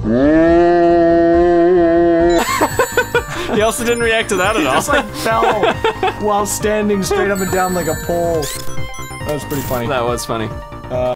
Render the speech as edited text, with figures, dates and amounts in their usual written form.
He also didn't react to that at all. Just like fell while standing straight up and down like a pole. That was pretty funny. That was funny.